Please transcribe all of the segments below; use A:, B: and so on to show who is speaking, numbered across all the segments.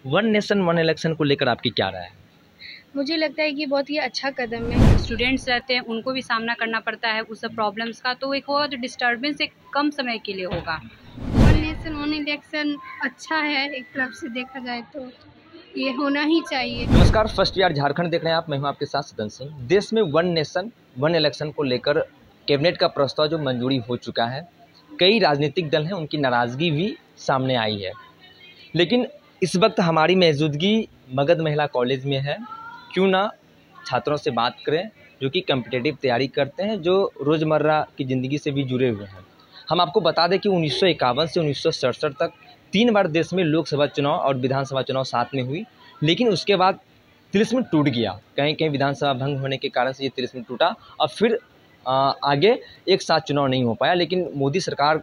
A: One nation one election को लेकर आपकी क्या राय है?
B: मुझे लगता है कि बहुत ही अच्छा कदम है।
C: स्टूडेंट्स रहते हैं, उनको भी सामना करना पड़ता है उस सब प्रॉब्लम्स का, तो एक होगा तो डिस्टर्बेंस एक कम समय के लिए होगा।
B: वन नेशन वन इलेक्शन अच्छा है, एक तरफ से देखा जाए तो ये होना ही चाहिए।
A: नमस्कार, फर्स्ट ईयर झारखंड देख रहे हैं आप। मैं हूं आपके साथ सदन सिंह। देश में वन नेशन वन इलेक्शन को लेकर कैबिनेट का प्रस्ताव जो मंजूरी हो चुका है, कई राजनीतिक दल हैं, उनकी नाराज़गी भी सामने आई है। लेकिन इस वक्त हमारी मौजूदगी मगध महिला कॉलेज में है। क्यों ना छात्रों से बात करें जो कि कॉम्पिटिटिव तैयारी करते हैं, जो रोज़मर्रा की ज़िंदगी से भी जुड़े हुए हैं। हम आपको बता दें कि 1951 से 1967 तक 3 बार देश में लोकसभा चुनाव और विधानसभा चुनाव साथ में हुई, लेकिन उसके बाद तिलिस्म टूट गया। कहीं कहीं विधानसभा भंग होने के कारण से ये तिलिस्म टूटा और फिर आगे एक साथ चुनाव नहीं हो पाया। लेकिन मोदी सरकार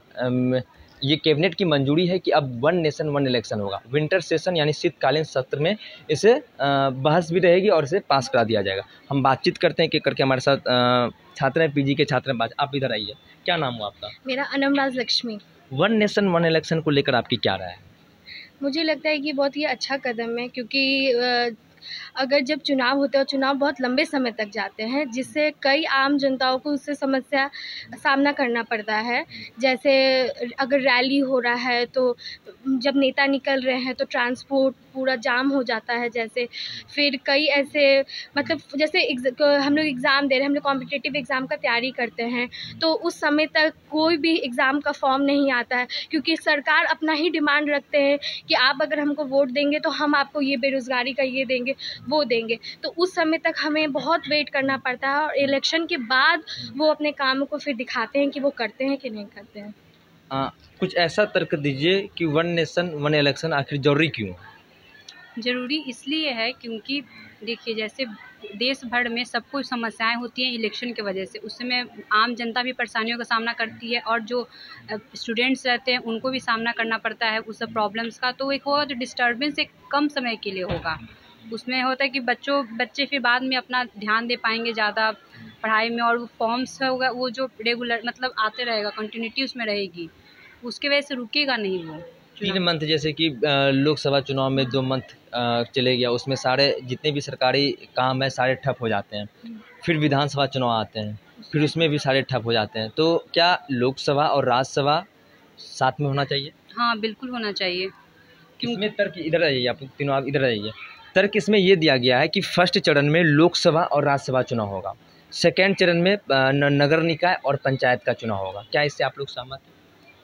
A: ये कैबिनेट की मंजूरी है कि अब वन नेशन वन इलेक्शन होगा। विंटर सेशन यानी शीतकालीन सत्र में इसे बहस भी रहेगी और इसे पास करा दिया जाएगा। हम बातचीत करते हैं कि करके हमारे साथ छात्र हैं, पीजी के छात्र हैं। आप इधर आइए। क्या नाम हुआ आपका?
B: मेरा Anamraj Lakshmi.
A: One nation one election को लेकर आपकी क्या राय है?
B: मुझे लगता है कि बहुत ही अच्छा कदम है, क्योंकि अगर जब चुनाव होते हैं, चुनाव बहुत लंबे समय तक जाते हैं, जिससे कई आम जनताओं को उससे समस्या सामना करना पड़ता है। जैसे अगर रैली हो रहा है तो जब नेता निकल रहे हैं तो ट्रांसपोर्ट पूरा जाम हो जाता है। जैसे फिर कई ऐसे मतलब जैसे हम लोग एग्ज़ाम दे रहे हैं, हम लोग कॉम्पिटिटिव एग्ज़ाम का तैयारी करते हैं, तो उस समय तक कोई भी एग्ज़ाम का फॉर्म नहीं आता है, क्योंकि सरकार अपना ही डिमांड रखते हैं कि आप अगर हमको वोट देंगे तो हम आपको ये बेरोज़गारी का ये देंगे वो देंगे। तो उस समय तक हमें बहुत वेट करना पड़ता है और इलेक्शन के बाद वो अपने कामों को फिर दिखाते हैं कि वो करते हैं कि नहीं करते हैं।
A: कुछ ऐसा तर्क दीजिए कि वन नेशन वन इलेक्शन आखिर जरूरी क्यों है?
C: ज़रूरी इसलिए है क्योंकि देखिए, जैसे देश भर में सब कुछ समस्याएं होती हैं इलेक्शन की वजह से, उस समय आम जनता भी परेशानियों का सामना करती है और जो स्टूडेंट्स रहते हैं उनको भी सामना करना पड़ता है उस सब प्रॉब्लम्स का, तो एक होगा तो डिस्टर्बेंस एक कम समय के लिए होगा। उसमें होता है कि बच्चे फिर बाद में अपना ध्यान दे पाएंगे ज़्यादा पढ़ाई में, और वो फॉर्म्स होगा वो जो रेगुलर मतलब आते रहेगा, कंटिन्यूटी उसमें रहेगी, उसके वजह से रुकेगा नहीं वो।
A: 3 मंथ जैसे कि लोकसभा चुनाव में 2 मंथ चले गया, उसमें सारे जितने भी सरकारी काम है सारे ठप हो जाते हैं। फिर विधानसभा चुनाव आते हैं, फिर उसमें भी सारे ठप हो जाते हैं। तो क्या लोकसभा और राज्यसभा साथ में होना चाहिए?
C: हाँ, बिल्कुल होना चाहिए।
A: इसमें तर्क इधर आइए, आप तीनों आप इधर आइए। तर्क इसमें ये दिया गया है कि फर्स्ट चरण में लोकसभा और राज्यसभा चुनाव होगा, सेकेंड चरण में नगर निकाय और पंचायत का चुनाव होगा। क्या इससे आप लोग सहमत हैं?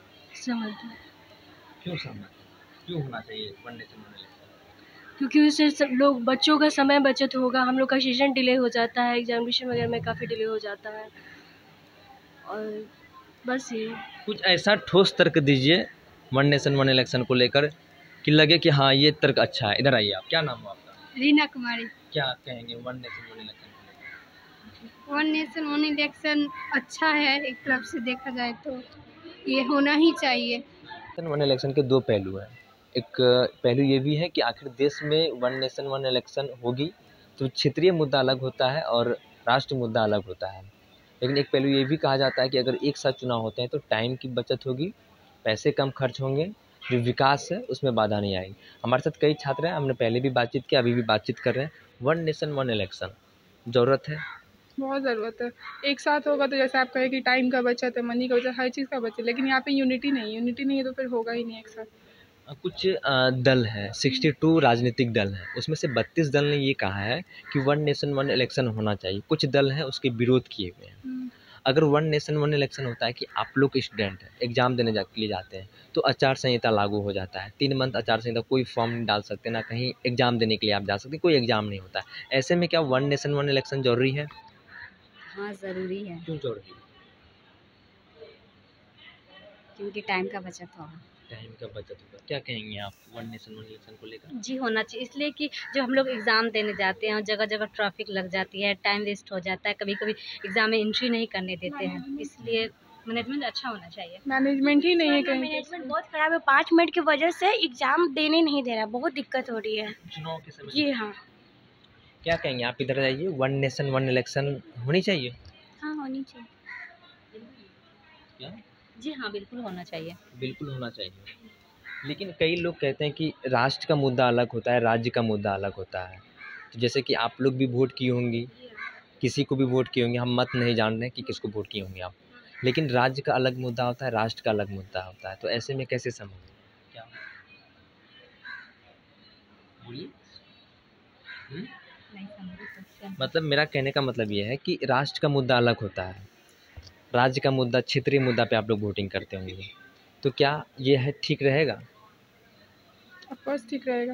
A: क्यों सहमत हैं? क्यों होना चाहिए वन नेशन वन इलेक्शन?
D: क्योंकि उससे सब लोग बच्चों का समय बचत होगा, हम लोग का सेशन डिले हो जाता है, एग्जामिनेशन वगैरह में काफ़ी डिले हो जाता है, और बस ये।
A: कुछ ऐसा ठोस तर्क दीजिए वन नेशन वन इलेक्शन को लेकर कि लगे कि हाँ ये तर्क अच्छा है। इधर आइए आप। क्या नाम हुआ आपका?
B: रीना कुमारी।
A: क्या कहेंगे वन नेशन वन इलेक्शन को लेकर?
B: वन नेशन वन इलेक्शन अच्छा है, एक तरफ से देखा जाए तो ये होना ही चाहिए।
A: वन इलेक्शन के 2 पहलू हैं। एक पहलू ये भी है कि आखिर देश में वन नेशन वन इलेक्शन होगी तो क्षेत्रीय मुद्दा अलग होता है और राष्ट्रीय मुद्दा अलग होता है। लेकिन एक पहलू ये भी कहा जाता है कि अगर एक साथ चुनाव होते हैं तो टाइम की बचत होगी, पैसे कम खर्च होंगे, जो विकास है उसमें बाधा नहीं आएगी। हमारे साथ कई छात्र हैं, हमने पहले भी बातचीत की, अभी भी बातचीत कर रहे हैं। वन नेशन वन इलेक्शन ज़रूरत है?
E: बहुत ज़रूरत है। एक साथ होगा तो जैसे आप कहे कि टाइम का बचत है, मनी का बचत, हर चीज़ का बचत, लेकिन यहाँ पे यूनिटी नहीं है तो फिर होगा ही नहीं एक साथ।
A: कुछ दल हैं, 62 राजनीतिक दल हैं, उसमें से 32 दल ने ये कहा है कि वन नेशन वन इलेक्शन होना चाहिए। कुछ दल हैं उसके विरोध किए हुए हैं। अगर वन नेशन वन इलेक्शन होता है कि आप लोग स्टूडेंट हैं, एग्ज़ाम देने के लिए जाते हैं, तो आचार संहिता लागू हो जाता है। 3 मंथ आचार संहिता, कोई फॉर्म नहीं डाल सकते, ना कहीं एग्ज़ाम देने के लिए आप जा सकते, कोई एग्ज़ाम नहीं होता है। ऐसे में क्या वन नेशन वन इलेक्शन ज़रूरी है?
C: हाँ, ज़रूरी है,
A: क्यों ज़रूरी है?
C: क्योंकि टाइम का बचत होगा।
A: टाइम का बचत होगा। क्या कहेंगे आप वन नेशन वन इलेक्शन को लेकर?
C: जी, होना चाहिए, इसलिए कि जब हम लोग एग्ज़ाम देने जाते हैं और जगह जगह ट्रैफिक लग जाती है, टाइम वेस्ट हो जाता है, कभी कभी एग्ज़ाम में एंट्री नहीं करने देते हैं, इसलिए मैनेजमेंट अच्छा होना चाहिए।
E: मैनेजमेंट ही नहीं है कहीं पे।
D: मैनेजमेंट बहुत खराब है, 5 मिनट की वजह से एग्जाम देने नहीं दे रहा, बहुत दिक्कत हो रही है
A: चुनाव के समय?
D: जी हाँ।
A: क्या कहेंगे आप? इधर आइए। वन नेशन वन इलेक्शन होनी चाहिए?
D: हाँ, होनी चाहिए।
A: क्या?
C: जी हाँ, बिल्कुल होना चाहिए।
A: बिल्कुल होना चाहिए। लेकिन कई लोग कहते हैं कि राष्ट्र का मुद्दा अलग होता है, राज्य का मुद्दा अलग होता है। तो जैसे कि आप लोग भी वोट किए होंगी, किसी को भी वोट किए होंगे, हम मत नहीं जान रहे कि किसको वोट किए होंगे आप, लेकिन राज्य का अलग मुद्दा होता है, राष्ट्र का अलग मुद्दा होता है। तो ऐसे में कैसे समझें? क्या बोलिए? मतलब मेरा कहने का मतलब ये है कि राष्ट्र का मुद्दा अलग होता है, राज्य का मुद्दा, क्षेत्रीय मुद्दा पे आप लोग वोटिंग करते होंगे। तो क्या ये है ठीक रहेगा?
E: ऑफकोर्स ठीक रहेगा।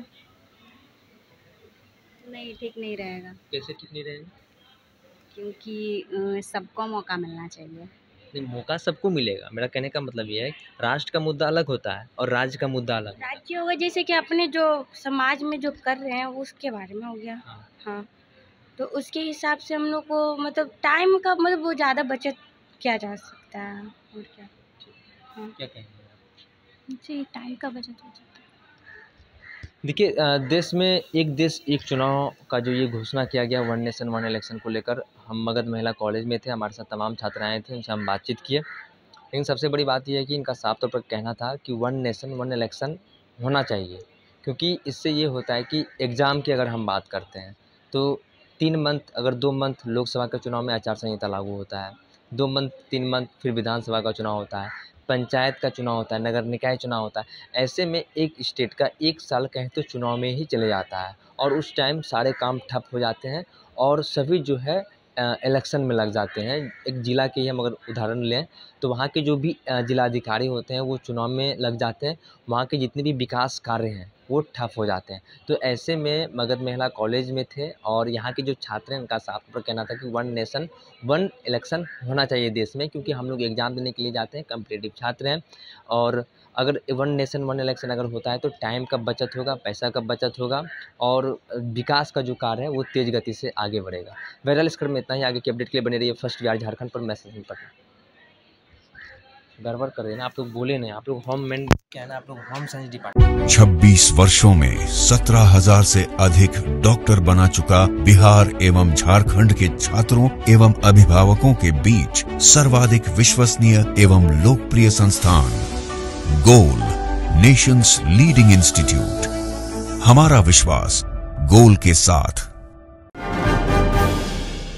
C: नहीं, ठीक नहीं रहेगा,
A: कैसे ठीक नहीं रहेगा?
C: क्योंकि सबको मौका मिलना चाहिए।
A: नहीं, मौका सबको मिलेगा। मेरा कहने का मतलब ये है राष्ट्र का मुद्दा अलग होता है और राज्य का मुद्दा अलग होता है।
F: राज्य होगा जैसे कि अपने जो समाज में जो कर रहे हैं उसके बारे में हो गया। हाँ, तो उसके हिसाब से हम लोग को मतलब टाइम का मतलब वो ज़्यादा बचत किया जा सकता है। और क्या? हाँ,
A: क्या कहेंगे?
F: जी, टाइम का बचत हो जाता है।
A: देखिए, देश में एक देश एक चुनाव का जो ये घोषणा किया गया, वन नेशन वन इलेक्शन को लेकर, हम मगध महिला कॉलेज में थे, हमारे साथ तमाम छात्राएं थे, उनसे हम बातचीत किए। लेकिन सबसे बड़ी बात यह है कि इनका साफ तौर पर कहना था कि वन नेशन वन इलेक्शन होना चाहिए, क्योंकि इससे ये होता है कि एग्ज़ाम की अगर हम बात करते हैं तो 3 मंथ, अगर 2 मंथ लोकसभा के चुनाव में आचार संहिता लागू होता है, 2 मंथ 3 मंथ फिर विधानसभा का चुनाव होता है, पंचायत का चुनाव होता है, नगर निकाय चुनाव होता है। ऐसे में एक स्टेट का 1 साल कहें तो चुनाव में ही चले जाता है और उस टाइम सारे काम ठप हो जाते हैं और सभी जो है इलेक्शन में लग जाते हैं। एक ज़िला के ही हम अगर उदाहरण लें तो वहाँ के जो भी ज़िलाधिकारी होते हैं वो चुनाव में लग जाते हैं, वहाँ के जितने भी विकास कार्य हैं वो ठप हो जाते हैं। तो ऐसे में मगध महिला कॉलेज में थे और यहाँ के जो छात्र हैं उनका साफ तौर पर कहना था कि वन नेशन वन इलेक्शन होना चाहिए देश में, क्योंकि हम लोग एग्ज़ाम देने के लिए जाते हैं, कम्पिटिटिव छात्र हैं और अगर वन नेशन वन इलेक्शन अगर होता है तो टाइम का बचत होगा, पैसा का बचत होगा और विकास का जो कार्य है वो तेज़ गति से आगे बढ़ेगा। बहरहाल इस क्रम में इतना ही। आगे की अपडेट के लिए बने रहिए फर्स्ट बिहार झारखंड पर। मैसेज में पढ़ना गड़बड़ कर देना, आप लोग बोले नहीं, आप लोग होम मेन क्या है ना, आप लोग होम साइंस डिपार्टमेंट।
G: 26 वर्षों में 17,000 से अधिक डॉक्टर बना चुका बिहार एवं झारखंड के छात्रों एवं अभिभावकों के बीच सर्वाधिक विश्वसनीय एवं लोकप्रिय संस्थान गोल, नेशंस लीडिंग इंस्टीट्यूट। हमारा विश्वास गोल के साथ।